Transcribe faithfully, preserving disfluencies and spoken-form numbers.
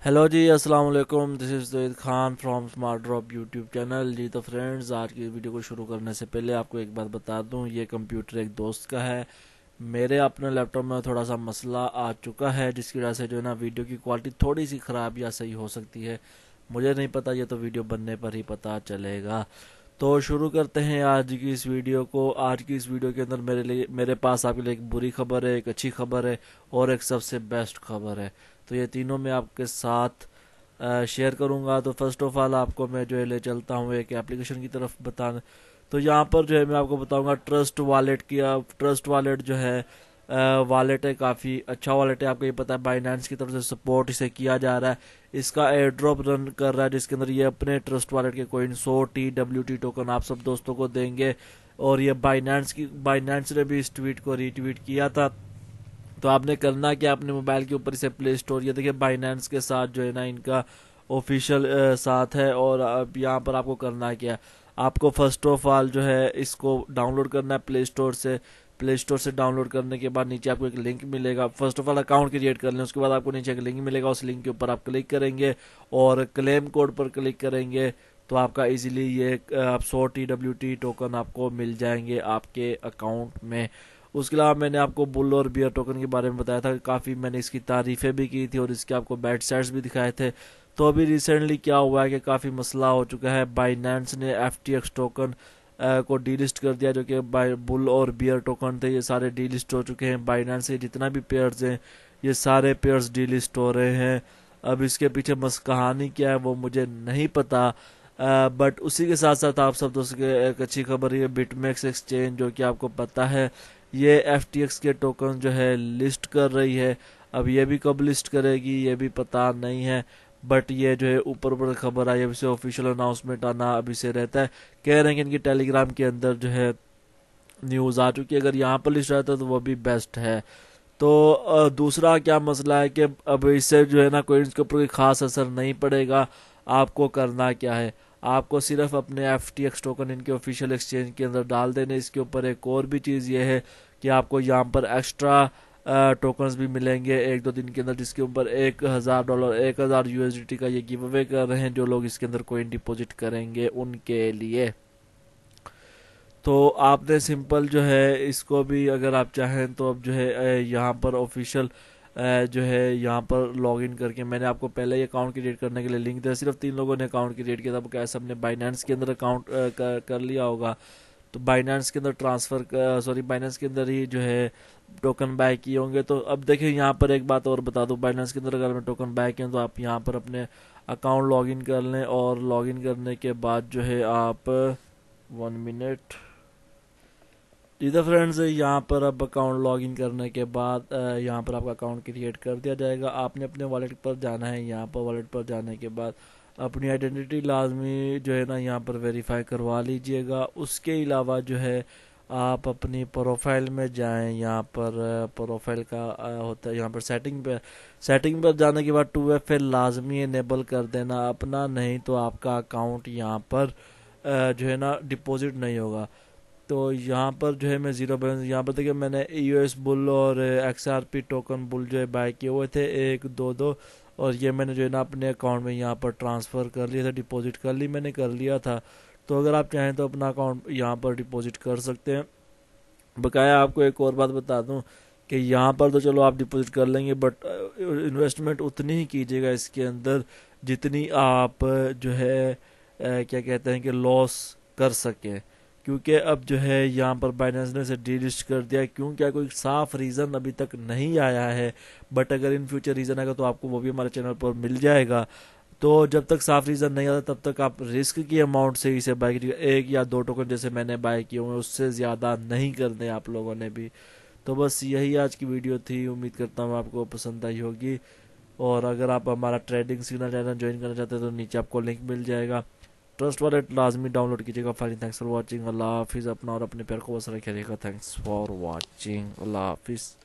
Hello जी, अस्सलाम वालेकुम। This is Zahid Khan from smart drop YouTube channel. जी तो फ्रेंड्स, आज की वीडियो को शुरू करने से पहले आपको एक बात बता दूं, ये कंप्यूटर एक दोस्त का है। मेरे अपने लैपटॉप में थोड़ा सा मसला आ चुका है, जिसकी वजह से जो है ना वीडियो की क्वालिटी थोड़ी सी ख़राब या सही हो सकती है। मुझे नहीं पता, ये तो वीडियो बनने पर ही पता चलेगा। तो शुरू करते हैं आज की इस वीडियो को। आज की इस वीडियो के अंदर मेरे लिए मेरे पास आपके लिए एक बुरी खबर है, एक अच्छी खबर है और एक सबसे बेस्ट खबर है। तो ये तीनों मैं आपके साथ शेयर करूंगा। तो फर्स्ट ऑफ ऑल आपको मैं जो है ले चलता हूँ एक एप्लीकेशन की तरफ बताने। तो यहाँ पर जो है मैं आपको बताऊंगा ट्रस्ट वॉलेट की। ट्रस्ट वॉलेट जो है वॉलेट है, काफ़ी अच्छा वॉलेट है। आपको ये पता है बाइनेंस की तरफ से सपोर्ट इसे किया जा रहा है। इसका एयर ड्रॉप रन कर रहा है, जिसके अंदर ये अपने ट्रस्ट वॉलेट के कोइन सौ टी डब्ल्यू टी टोकन आप सब दोस्तों को देंगे। और ये बाइनेंस की बाइनेंस ने भी इस ट्वीट को रीट्वीट किया था। तो आपने करना क्या, अपने मोबाइल के ऊपर इसे प्ले स्टोर, ये देखिए बाइनेंस के साथ जो है ना इनका ऑफिशियल साथ है। और अब यहाँ पर आपको करना क्या, आपको फर्स्ट ऑफ ऑल जो है इसको डाउनलोड करना है प्ले स्टोर से। प्ले स्टोर से डाउनलोड करने के बाद नीचे आपको एक लिंक मिलेगा। First of all account create कर लें, उसके बाद आपको नीचे एक लिंक मिलेगा। उस लिंक के ऊपर आप क्लिक करेंगे और क्लेम कोड पर क्लिक करेंगे तो आपका इजीली ये आप सौ टी डब्ल्यू टी टोकन आपको मिल जाएंगे आपके अकाउंट में। उसके अलावा मैंने आपको बुल और बियर टोकन के बारे में बताया था, काफ़ी मैंने इसकी तारीफ़ें भी की थी और इसके आपको बैड साइड्स भी दिखाए थे। तो अभी रिसेंटली क्या हुआ है कि काफ़ी मसला हो चुका है। बाइनेंस ने एफ टी एक्स टोकन को डीलिस्ट कर दिया, जो कि बुल और बियर टोकन थे, ये सारे डीलिस्ट हो चुके हैं। बाइनेंस से जितना भी पेयर्स हैं ये सारे पेयर्स डीलिस्ट हो रहे हैं। अब इसके पीछे मस कहानी क्या है वो मुझे नहीं पता। बट uh, उसी के साथ साथ आप सब दोस्तों के एक अच्छी खबर है, बिटमेक्स एक्सचेंज जो कि आपको पता है ये एफ टी एक्स के टोकन जो है लिस्ट कर रही है। अब ये भी कब लिस्ट करेगी ये भी पता नहीं है। बट ये जो है ऊपर ऊपर खबर आई, अब इसे ऑफिशियल अनाउंसमेंट आना अभी से रहता है। कह रहे हैं कि इनकी टेलीग्राम के अंदर जो है न्यूज़ आ चुकी है। अगर यहाँ पर लिस्ट रहता तो वो भी बेस्ट है। तो अ, दूसरा क्या मसला है कि अब इससे जो है ना कोई इसके ऊपर कोई खास असर नहीं पड़ेगा। आपको करना क्या है, आपको सिर्फ अपने एफ टी एक्स टोकन इनके ऑफिशियल एक्सचेंज के अंदर डाल देने। इसके ऊपर एक और भी चीज़ ये है कि आपको यहाँ पर एक्स्ट्रा टोकन्स भी मिलेंगे एक दो दिन के अंदर, जिसके ऊपर एक हज़ार डॉलर एक हज़ार यू एस डी टी का ये गिव अवे कर रहे हैं जो लोग इसके अंदर कोइन डिपॉजिट करेंगे उनके लिए। तो आपने सिंपल जो है इसको भी अगर आप चाहें तो अब जो है यहाँ पर ऑफिशियल जो है यहाँ पर लॉगिन करके, मैंने आपको पहले ही अकाउंट क्रिएट करने के लिए लिंक दिया। सिर्फ तीन लोगों ने अकाउंट क्रिएट किया था। अब क्या सबने बाइनेंस के अंदर अकाउंट कर, कर लिया होगा। तो बाइनेंस के अंदर ट्रांसफ़र सॉरी बाइनेंस के अंदर ही जो है टोकन बाय किए होंगे। तो अब देखिए यहाँ पर एक बात और बता दूँ, बाइनेंस के अंदर अगर मैं टोकन बाय किया तो आप यहाँ पर अपने अकाउंट लॉगिन कर लें और लॉगिन करने के बाद जो है आप वन मिनट जी तो फ्रेंड्स, यहाँ पर अब अकाउंट लॉगिन करने के बाद यहाँ पर आपका अकाउंट क्रिएट कर दिया जाएगा। आपने अपने वॉलेट पर जाना है। यहाँ पर वॉलेट पर जाने के बाद अपनी आइडेंटिटी लाजमी जो है ना यहाँ पर वेरीफाई करवा लीजिएगा। उसके अलावा जो है आप अपनी प्रोफाइल में जाएं। यहाँ पर प्रोफाइल का होता है, यहाँ पर सेटिंग पे सेटिंग पर जाने के बाद टू एफ एल लाजमी इनेबल कर देना अपना, नहीं तो आपका अकाउंट यहाँ पर जो है ना डिपॉजिट नहीं होगा। तो यहाँ पर जो है मैं ज़ीरो बैलेंस, यहाँ पर देखिए मैंने यू एस बुल और X R P token bull जो है बाय किए हुए थे एक दो दो, और ये मैंने जो है ना अपने अकाउंट में यहाँ पर ट्रांसफ़र कर लिया था, डिपॉजिट कर ली मैंने कर लिया था। तो अगर आप चाहें तो अपना अकाउंट यहाँ पर डिपॉजिट कर सकते हैं। बकाया आपको एक और बात बता दूँ कि यहाँ पर तो चलो आप डिपॉजिट कर लेंगे, बट इन्वेस्टमेंट उतनी ही कीजिएगा इसके अंदर जितनी आप जो है अ, क्या कहते हैं कि लॉस कर सकें। क्योंकि अब जो है यहाँ पर बाइनेंस ने इसे डीलिस्ट कर दिया। क्यों, क्या कोई साफ रीज़न अभी तक नहीं आया है। बट अगर इन फ्यूचर रीज़न आएगा तो आपको वो भी हमारे चैनल पर मिल जाएगा। तो जब तक साफ रीज़न नहीं आता तब तक आप रिस्क की अमाउंट से इसे बाय कीजिए। एक या दो टोकन जैसे मैंने बाय किए हुए, उससे ज़्यादा नहीं करने आप लोगों ने भी। तो बस यही आज की वीडियो थी। उम्मीद करता हूँ आपको पसंद आई होगी। और अगर आप हमारा ट्रेडिंग सिग्नल चैनल ज्वाइन करना चाहते हैं तो नीचे आपको लिंक मिल जाएगा। ट्रस्ट वॉलेट लाजमी डाउनलोड कीजिएगा। Fine, thanks for watching. अल्लाह हाफिज़। अपना और अपने प्यार को बस रखिएगा। Thanks for watching. अल्लाह हाफिज़।